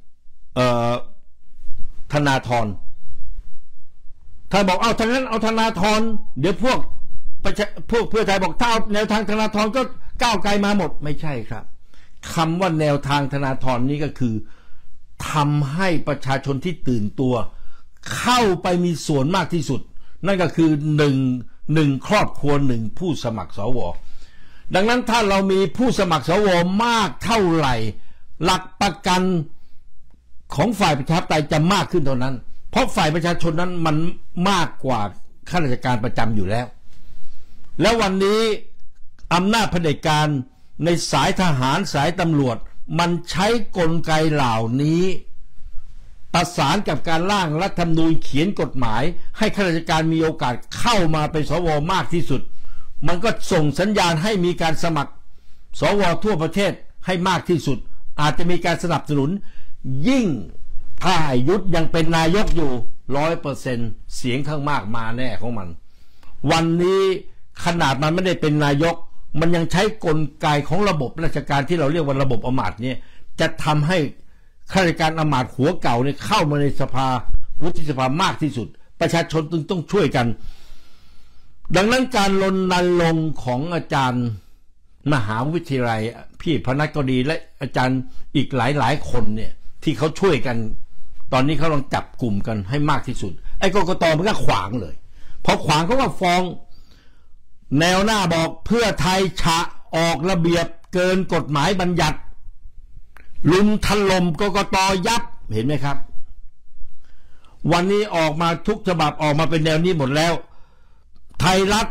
ธนาธรถ้าบอกเอาทางนั้นเอาธนาธรเดี๋ยวพวกเพื่อไทยบอกถ้าเอาแนวทางธนาธรก็ก้าวไกลมาหมดไม่ใช่ครับคำว่าแนวทางธนาธรนี้ก็คือทำให้ประชาชนที่ตื่นตัวเข้าไปมีส่วนมากที่สุดนั่นก็คือหนึ่งครอบครัวหนึ่งผู้สมัครสวดังนั้นถ้าเรามีผู้สมัครสวมากเท่าไหร่หลักประกันของฝ่ายประชาธิปไตยจะมากขึ้นเท่านั้นเพราะฝ่ายประชาชนนั้นมันมากกว่าข้าราชการประจำอยู่แล้วแล้ววันนี้อำนาจเผด็จการในสายทหารสายตำรวจมันใช้กลไกเหล่านี้ประสานกับการร่างรัฐธรรมนูญเขียนกฎหมายให้ข้าราชการมีโอกาสเข้ามาเป็นสวมากที่สุดมันก็ส่งสัญญาณให้มีการสมัครสวทั่วประเทศให้มากที่สุดอาจจะมีการสนับสนุนยิ่งถ้ายุทธยังเป็นนายกอยู่ 100% เสียงข้างมากมาแน่ของมันวันนี้ขนาดมันไม่ได้เป็นนายกมันยังใช้กลไกของระบบราชการที่เราเรียกว่าระบบอำมาตย์เนี่ยจะทำให้ข้าราชการอำมาตย์หัวเก่าเนี่ยเข้ามาในสภาวุฒิสภามากที่สุดประชาชนต้องช่วยกันดังนั้นการรณรงค์ของอาจารย์มหาวิทยาลัยพี่พนัสก็ดีและอาจารย์อีกหลายคนเนี่ยที่เขาช่วยกันตอนนี้เขาลองจับกลุ่มกันให้มากที่สุดไอ้กกต.มันก็ขวางเลยพอขวางเขาก็ฟ้องแนวหน้าบอกเพื่อไทยฉะออกระเบียบเกินกฎหมายบัญญัติลุมถล่มกกต.ยับเห็นไหมครับวันนี้ออกมาทุกฉบับออกมาเป็นแนวนี้หมดแล้วไทยรัฐ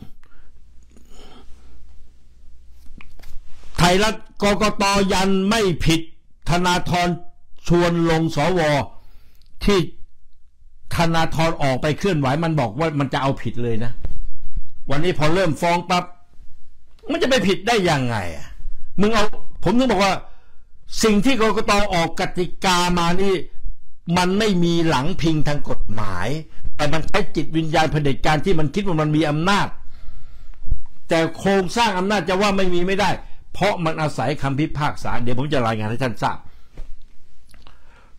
กกต.ยันไม่ผิดธนาธรชวนลงสวที่ธนาธรออกไปเคลื่อนไหวมันบอกว่ามันจะเอาผิดเลยนะวันนี้พอเริ่มฟ้องปั๊บมันจะไปผิดได้ยังไงมึงเอาผมถึงบอกว่าสิ่งที่กกต.ออกกติกามานี่มันไม่มีหลังพิงทางกฎหมายแต่มันใช้จิตวิญญาณเผด็จการที่มันคิดว่ามันมีอำนาจแต่โครงสร้างอำนาจจะว่าไม่มีไม่ได้เพราะมันอาศัยคำพิพากษาเดี๋ยวผมจะรายงานให้ท่านทราบ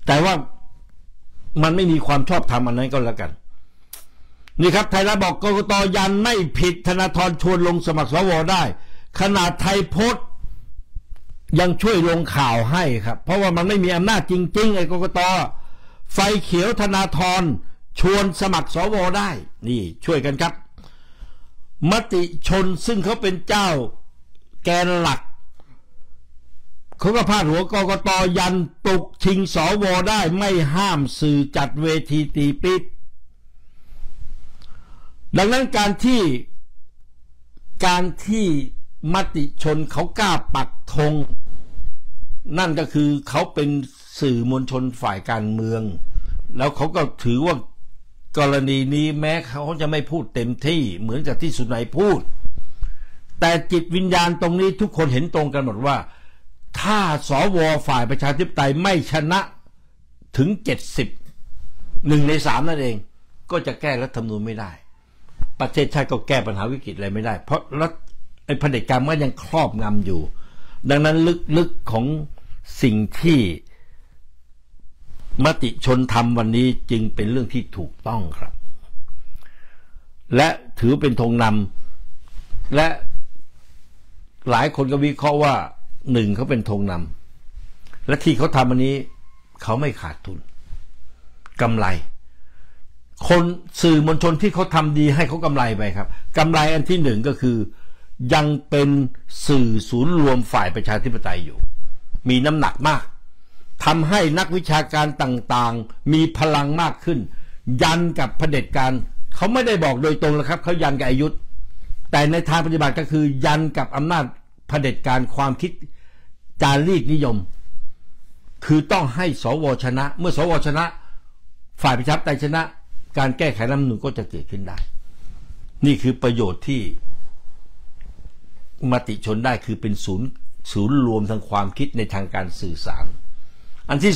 แต่ว่ามันไม่มีความชอบธรรมอันนั้นก็แล้วกันนี่ครับไทยรัฐบอกกกต.ยันไม่ผิดธนาธรชวนลงสมัครสวได้ขนาดไทยโพสต์ยังช่วยลงข่าวให้ครับเพราะว่ามันไม่มีอำนาจจริงๆไอ้กกต.ไฟเขียวธนาธรชวนสมัครสวได้นี่ช่วยกันครับมติชนซึ่งเขาเป็นเจ้าแกนหลักเขาก็พาดหัวกกต.ยันปลุกชิงสวได้ไม่ห้ามสื่อจัดเวทีตีปิดดังนั้นการที่มติชนเขากล้าปักธงนั่นก็คือเขาเป็นสื่อมวลชนฝ่ายการเมืองแล้วเขาก็ถือว่ากรณีนี้แม้เขาจะไม่พูดเต็มที่เหมือนกับที่สุนัยพูดแต่จิตวิญญาณตรงนี้ทุกคนเห็นตรงกันหมดว่าถ้าสวฝ่ายประชาธิปไตยไม่ชนะถึง1 ใน 3นั่นเองก็จะแก้รัฐธรรมนูญไม่ได้ประเทศชาติก็แก้ปัญหาวิกฤตอะไรไม่ได้เพราะรัฐไอ้เผด็จการมันยังครอบงำอยู่ดังนั้นลึกๆของสิ่งที่มติชนทำวันนี้จึงเป็นเรื่องที่ถูกต้องครับและถือเป็นธงนำและหลายคนก็วิเคราะห์ว่า1เขาเป็นธงนำและที่เขาทำอันนี้เขาไม่ขาดทุนกำไรคนสื่อมวลชนที่เขาทำดีให้เขากำไรไปครับกำไรอันที่1ก็คือยังเป็นสื่อศูนย์รวมฝ่ายประชาธิปไตยอยู่มีน้ำหนักมากทำให้นักวิชาการต่างๆมีพลังมากขึ้นยันกับเผด็จการเขาไม่ได้บอกโดยตรงนะครับเขายันกับอยุธแต่ในทางปฏิบัติก็คือยันกับอำนาจเผด็จการความคิดจารีตนิยมคือต้องให้สวชนะเมื่อสวชนะฝ่ายประชาธิปไตยชนะการแก้ไขรัฐธรรมนูญก็จะเกิดขึ้นได้นี่คือประโยชน์ที่มติชนได้คือเป็นศูนย์รวมทางความคิดในทางการสื่อสารอันที่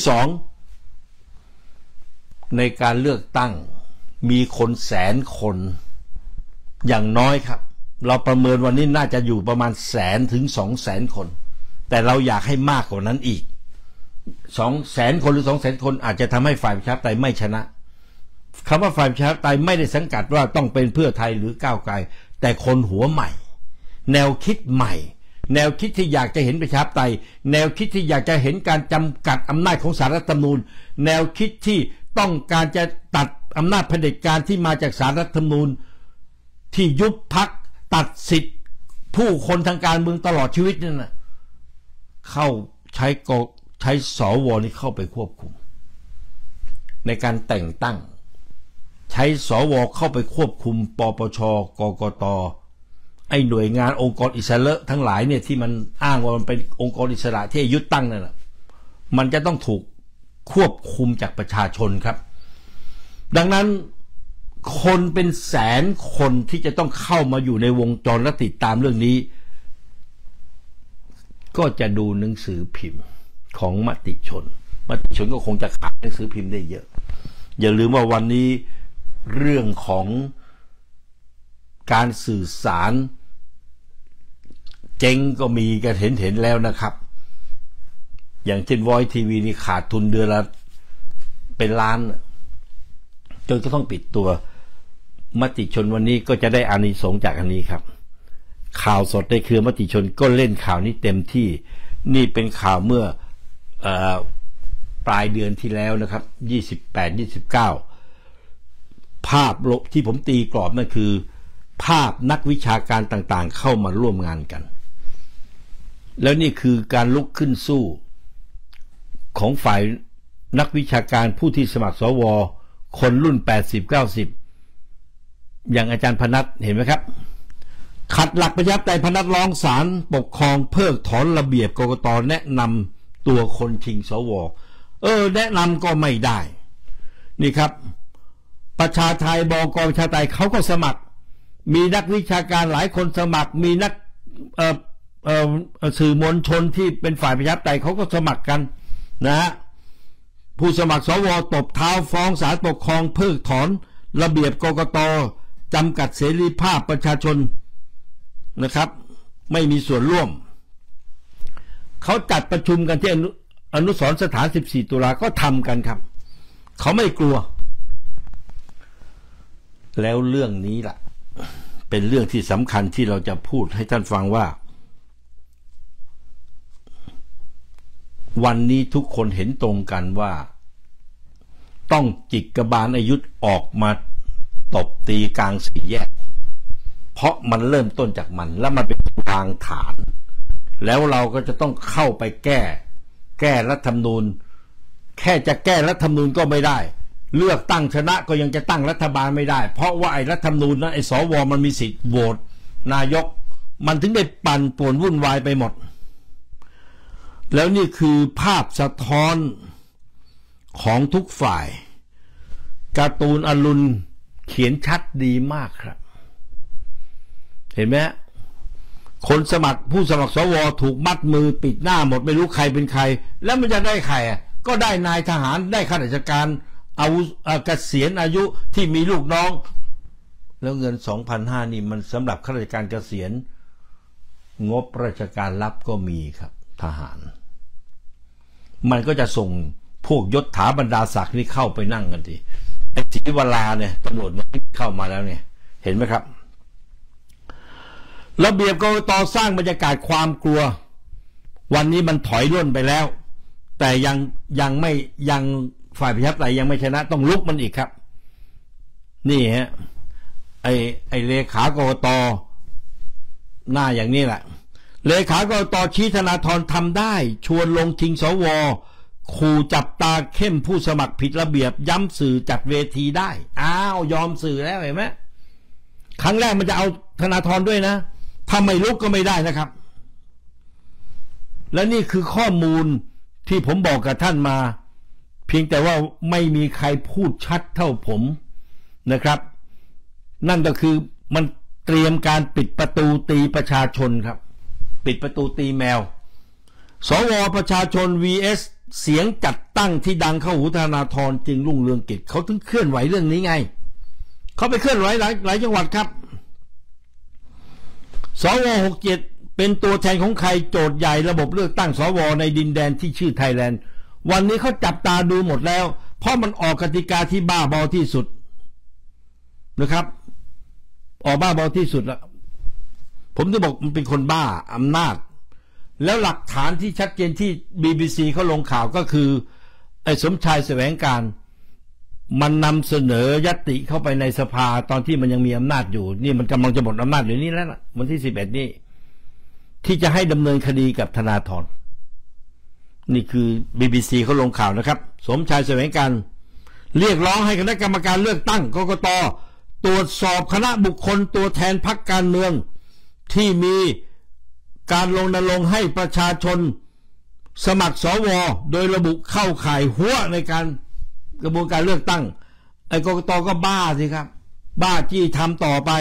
2ในการเลือกตั้งมีคน100,000 คนอย่างน้อยครับเราประเมินวันนี้น่าจะอยู่ประมาณ100,000 ถึง 200,000 คนแต่เราอยากให้มากกว่านั้นอีก200,000 คนหรือ 200,000 คนอาจจะทำให้ฝ่ายประชาธิปไตยไม่ชนะคำว่าฝ่ายประชาธิปไตยไม่ได้สังกัดว่าต้องเป็นเพื่อไทยหรือก้าวไกลแต่คนหัวใหม่แนวคิดใหม่แนวคิดที่อยากจะเห็นประชาธิปไตยแนวคิดที่อยากจะเห็นการจำกัดอำนาจของศาลรัฐธรรมนูญแนวคิดที่ต้องการจะตัดอำนาจเผด็จการที่มาจากศาลรัฐธรรมนูญที่ยุบพรรคตัดสิทธิ์ผู้คนทางการเมืองตลอดชีวิตนั่นนะเข้าใช้สวนี่เข้าไปควบคุมในการแต่งตั้งใช้สวเข้าไปควบคุมปปชกกตไอ้หน่วยงานองค์กรอิสระทั้งหลายเนี่ยที่มันอ้างว่ามันเป็นองค์กรอิสระที่ยุติตั้งนั่นแหละมันจะต้องถูกควบคุมจากประชาชนครับดังนั้นคนเป็น100,000 คนที่จะต้องเข้ามาอยู่ในวงจรและติดตามเรื่องนี้ก็จะดูหนังสือพิมพ์ของมติชนก็คงจะขายหนังสือพิมพ์ได้เยอะอย่าลืมว่าวันนี้เรื่องของการสื่อสารเจ๊งก็มีกันเห็นแล้วนะครับอย่างเช่น Voice TV นี่ขาดทุนเดือนละเป็นล้านจนก็ต้องปิดตัวมติชนวันนี้ก็จะได้อานิสงส์จากอันนี้ครับข่าวสดในเครือมติชนก็เล่นข่าวนี้เต็มที่นี่เป็นข่าวเมื่อปลายเดือนที่แล้วนะครับ28-29ภาพที่ผมตีกรอบนั่นคือภาพนักวิชาการต่างๆเข้ามาร่วมงานกันแล้วนี่คือการลุกขึ้นสู้ของฝ่ายนักวิชาการผู้ที่สมัครสวคนรุ่น80-90อย่างอาจารย์พนัสเห็นไหมครับขัดหลักประชาธิปไตยพนัสร้องศาลปกครองเพิกถอนระเบียบกกตแนะนำตัวคนชิงสวแนะนำก็ไม่ได้นี่ครับประชาไทยบก.ประชาไทยเขาก็สมัครมีนักวิชาการหลายคนสมัครมีนักสื่อมวลชนที่เป็นฝ่ายประชาธิปไตยเขาก็สมัครกันนะฮะผู้สมัครสวตบเท้าฟ้องศาลปกครองเพิกถอนระเบียบกกตจำกัดเสรีภาพประชาชนนะครับไม่มีส่วนร่วมเขาจัดประชุมกันที่อนุสรณ์สถาน14ตุลาก็ทำกันครับเขาไม่กลัวแล้วเรื่องนี้ล่ะเป็นเรื่องที่สำคัญที่เราจะพูดให้ท่านฟังว่าวันนี้ทุกคนเห็นตรงกันว่าต้องจิกกบาลอายุธออกมาตบตีกลางสี่แยกเพราะมันเริ่มต้นจากมันแล้วมันเป็นทางฐานแล้วเราก็จะต้องเข้าไปแก้รัฐธรรมนูญแค่จะแก้รัฐธรรมนูญก็ไม่ได้เลือกตั้งชนะก็ยังจะตั้งรัฐบาลไม่ได้เพราะว่าไอ้รัฐธรรมนูญนะไอ้สวมันมีสิทธิ์โหวตนายกมันถึงได้ปั่นป่วนวุ่นวายไปหมดแล้วนี่คือภาพสะท้อนของทุกฝ่ายการ์ตูนอรุณเขียนชัดดีมากครับเห็นไหมคนสมัครผู้สมัครสวถูกมัดมือปิดหน้าหมดไม่รู้ใครเป็นใครแล้วมันจะได้ใครก็ได้นายทหารได้ข้าราชการเอาเกษียณอายุที่มีลูกน้องแล้วเงิน 2,500 นี่มันสำหรับข้าราชการเกษียณงบราชการรับก็มีครับทหารมันก็จะส่งพวกยศถาบรรดาศักดิ์นี่เข้าไปนั่งกันทีไอ้ศรีวราเนี่ยตำรวจมันเข้ามาแล้วเนี่ยเห็นไหมครับระเบียบกกต.สร้างบรรยากาศความกลัววันนี้มันถอยร่นไปแล้วแต่ยังฝ่ายประชาธิปไตยยังไม่ชนะต้องลุกมันอีกครับนี่ฮะไอ้เลขากกต.หน้าอย่างนี้แหละเลขากกต.ชี้ธนาธรทำได้ชวนลงชิงสวขู่จับตาเข้มผู้สมัครผิดระเบียบย้ำสื่อจัดเวทีได้อ้าวยอมสื่อแล้วเห็นไหมครั้งแรกมันจะเอาธนาธรด้วยนะถ้าไม่ลุกก็ไม่ได้นะครับและนี่คือข้อมูลที่ผมบอกกับท่านมาเพียงแต่ว่าไม่มีใครพูดชัดเท่าผมนะครับนั่นก็คือมันเตรียมการปิดประตูตีประชาชนครับปิดประตูตีแมวสวประชาชน vs เสียงจัดตั้งที่ดังเข้าหูธนาธรจึงรุ่งเรืองกิจเขาถึงเคลื่อนไหวเรื่องนี้ไงเขาไปเคลื่อนไหวหลายจังหวัดครับสว67เป็นตัวแทนของใครโจทย์ใหญ่ระบบเลือกตั้งสวในดินแดนที่ชื่อไทยแลนด์วันนี้เขาจับตาดูหมดแล้วเพราะมันออกกติกาที่บ้าบอที่สุดนะครับออกบ้าบอที่สุดแล้วผมจะบอกมันเป็นคนบ้าอำนาจแล้วหลักฐานที่ชัดเจนที่ BBC เขาลงข่าวก็คือไอ้สมชายแสวงการมันนำเสนอยติเข้าไปในสภาตอนที่มันยังมีอำนาจอยู่นี่มันกำลังจะหมดอำนาจอยู่นี่แล้วนะวันที่11นี้ที่จะให้ดำเนินคดีกับธนาธรนี่คือ BBC เขาลงข่าวนะครับสมชายแสวงการเรียกร้องให้คณะกรรมการเลือกตั้งกกต.ตรวจสอบคณะบุคคลตัวแทนพรรคการเมืองที่มีการรณรงค์ให้ประชาชนสมัครสวโดยระบุเข้าข่ายหัวในการกระบวนการเลือกตั้งไอ้กกต.ก็บ้าสิครับบ้าจี้ทำต่อไป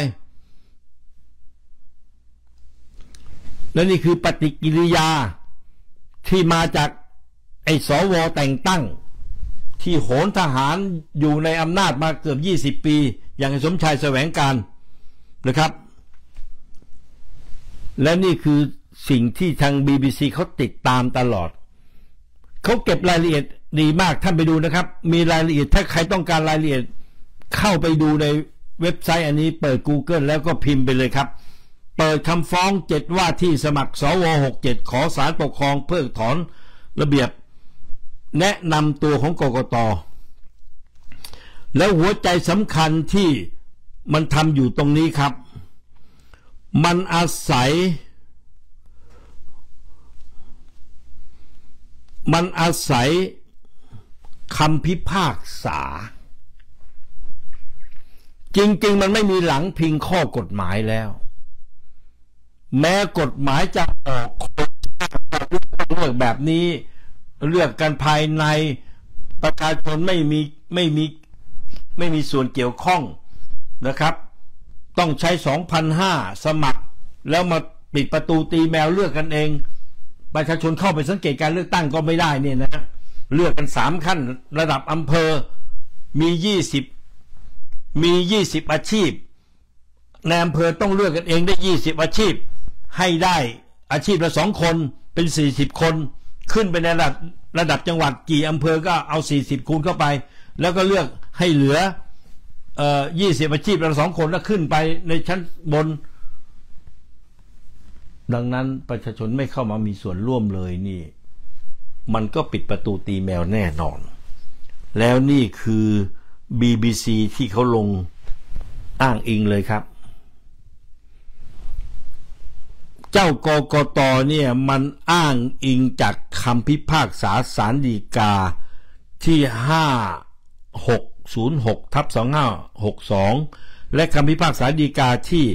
และนี่คือปฏิกิริยาที่มาจากไอ้สวแต่งตั้งที่โหนทหารอยู่ในอำนาจมาเกือบ20 ปีอย่างสมชายแสวงการนะครับและนี่คือสิ่งที่ทาง BBC เขาติดตามตลอดเขาเก็บรายละเอียดดีมากท่านไปดูนะครับมีรายละเอียดถ้าใครต้องการรายละเอียดเข้าไปดูในเว็บไซต์อันนี้เปิด Google แล้วก็พิมพ์ไปเลยครับเปิดคำฟ้อง7ว่าที่สมัครสว67ขอศาลปกครองเพิกถอนระเบียบแนะนำตัวของกกต.แล้วหัวใจสำคัญที่มันทำอยู่ตรงนี้ครับมันอาศัยคำพิพากษาจริงๆมันไม่มีหลังพิงข้อกฎหมายแล้วแม้กฎหมายจะออกเลือกแบบนี้เลือกกันภายในประชาชนไม่มีส่วนเกี่ยวข้องนะครับต้องใช้ 2,500 สมัครแล้วมาปิดประตูตีแมวเลือกกันเองประชาชนเข้าไปสังเกตการเลือกตั้งก็ไม่ได้เนี่ยนะเลือกกัน3ขั้นระดับอำเภอมี20อาชีพในอำเภอต้องเลือกกันเองได้20อาชีพให้ได้อาชีพละ2คนเป็น40คนขึ้นไปในระดับจังหวัดกี่อำเภอก็เอา40คูณเข้าไปแล้วก็เลือกให้เหลือ20อาชีพละ2คนแล้วขึ้นไปในชั้นบนดังนั้นประชาชนไม่เข้ามามีส่วนร่วมเลยนี่มันก็ปิดประตูตีแมวแน่นอนแล้วนี่คือ BBC ที่เขาลงอ้างอิงเลยครับเจ้ากกต.เนี่ยมันอ้างอิงจากคำพิพากษาศาลฎีกาที่5606/2562และคำพิพากษาฎีกาที่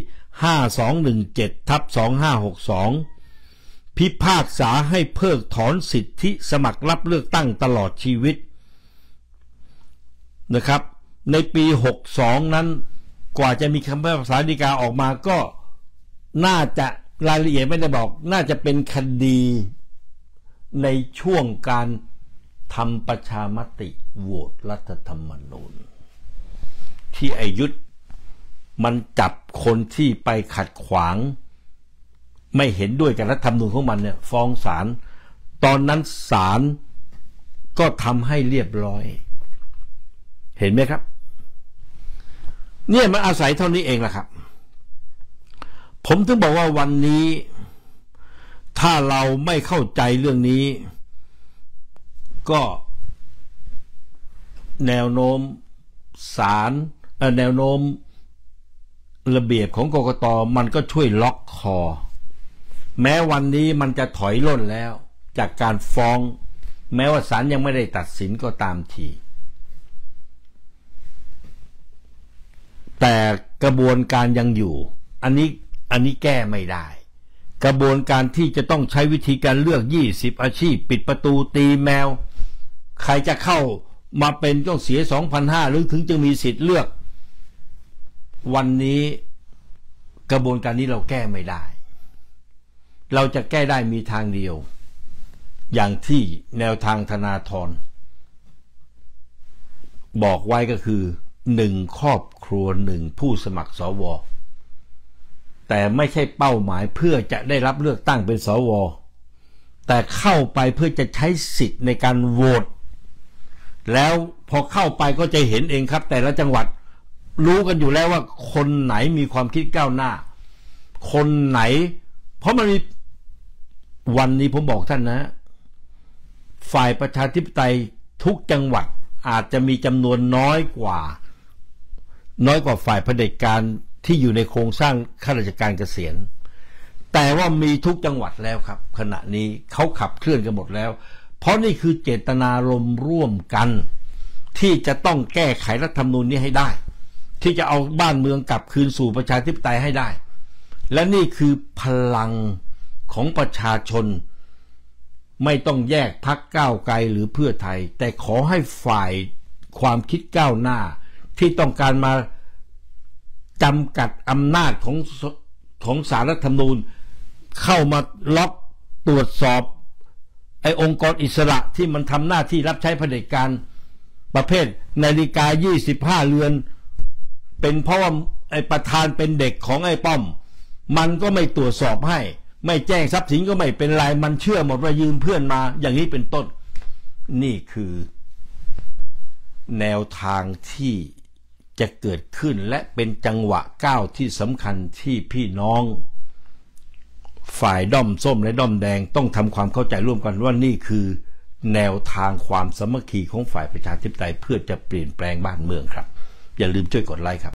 5217/2562พิพากษาให้เพิกถอนสิทธิสมัครรับเลือกตั้งตลอดชีวิตนะครับในปี62นั้นกว่าจะมีคำพิพากษาฎีกาออกมาก็น่าจะรายละเอียดไม่ได้บอกน่าจะเป็นคดีในช่วงการทำประชามติโหวตรัฐธรรมนูญที่ไอ้ยุทธมันจับคนที่ไปขัดขวางไม่เห็นด้วยกับรัฐธรรมนูญของมันเนี่ยฟ้องศาลตอนนั้นศาลก็ทำให้เรียบร้อยเห็นไหมครับเนี่ยมันอาศัยเท่านี้เองแหละครับผมถึงบอกว่าวันนี้ถ้าเราไม่เข้าใจเรื่องนี้ก็แนวโน้มศาลแนวโน้มระเบียบของกกต.มันก็ช่วยล็อกคอแม้วันนี้มันจะถอยร่นแล้วจากการฟ้องแม้ว่าศาลยังไม่ได้ตัดสินก็ตามทีแต่กระบวนการยังอยู่อันนี้แก้ไม่ได้กระบวนการที่จะต้องใช้วิธีการเลือก20อาชีพปิดประตูตีแมวใครจะเข้ามาเป็นต้องเสีย 2,500 หรือถึงจะมีสิทธิ์เลือกวันนี้กระบวนการนี้เราแก้ไม่ได้เราจะแก้ได้มีทางเดียวอย่างที่แนวทางธนาธรบอกไว้ก็คือ1ครอบครัว1ผู้สมัครสวแต่ไม่ใช่เป้าหมายเพื่อจะได้รับเลือกตั้งเป็นสวแต่เข้าไปเพื่อจะใช้สิทธิ์ในการโหวตแล้วพอเข้าไปก็จะเห็นเองครับแต่ละจังหวัดรู้กันอยู่แล้วว่าคนไหนมีความคิดก้าวหน้าคนไหนเพราะมันมีวันนี้ผมบอกท่านนะฝ่ายประชาธิปไตยทุกจังหวัดอาจจะมีจำนวนน้อยกว่าฝ่ายเผด็จการที่อยู่ในโครงสร้างข้าราชการเกษียณแต่ว่ามีทุกจังหวัดแล้วครับขณะนี้เขาขับเคลื่อนกันหมดแล้วเพราะนี่คือเจตนารมณ์ร่วมกันที่จะต้องแก้ไขรัฐธรรมนูญนี้ให้ได้ที่จะเอาบ้านเมืองกลับคืนสู่ประชาธิปไตยให้ได้และนี่คือพลังของประชาชนไม่ต้องแยกพรรคก้าวไกลหรือเพื่อไทยแต่ขอให้ฝ่ายความคิดก้าวหน้าที่ต้องการมาจำกัดอำนาจของศาลรัฐธรรมนูญเข้ามาล็อกตรวจสอบไอ้องค์กรอิสระที่มันทำหน้าที่รับใช้เผด็จการประเภทนาฬิกา25เรือนเป็นเพราะว่าไอ้ประธานเป็นเด็กของไอ้ป้อมมันก็ไม่ตรวจสอบให้ไม่แจ้งทรัพย์สินก็ไม่เป็นไรมันเชื่อหมดว่ายืมเพื่อนมาอย่างนี้เป็นต้นนี่คือแนวทางที่จะเกิดขึ้นและเป็นจังหวะก้าวที่สำคัญที่พี่น้องฝ่ายด้อมส้มและด้อมแดงต้องทำความเข้าใจร่วมกันว่านี่คือแนวทางความสามัคคีของฝ่ายประชาธิปไตยเพื่อจะเปลี่ยนแปลงบ้านเมืองครับอย่าลืมช่วยกดไลค์ครับ